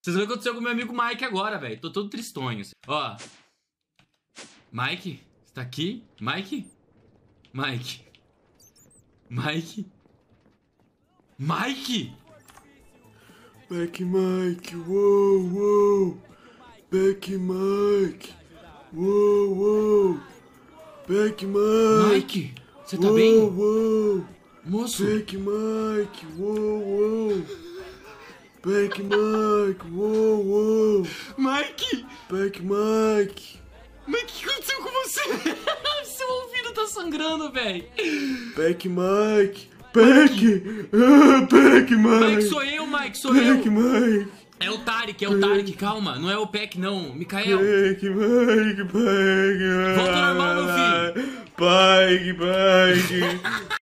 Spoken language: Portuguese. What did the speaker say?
Vocês vão ver o que aconteceu com o meu amigo Mike agora, velho. Tô todo tristonho. Ó. Mike, você tá aqui? Mike? Mike? Mike? Mike? Back Mike, uou, uou. Back Mike, uou, uou. Back Mike. Mike, você tá bem? Uou. Moço? Back Mike, uou, uou. Back Mike, uou, uou. Mike! Back Mike. Mike, o que aconteceu com você? Seu ouvido tá sangrando, velho. Back Mike. Back. Back Mike. Mike, sou eu, Mike, sou Back eu. Mike. É o Tarek, calma. Não é o Peck, não. Mikael. Back Mike, Back. Volta ao normal, meu filho. Back, Back.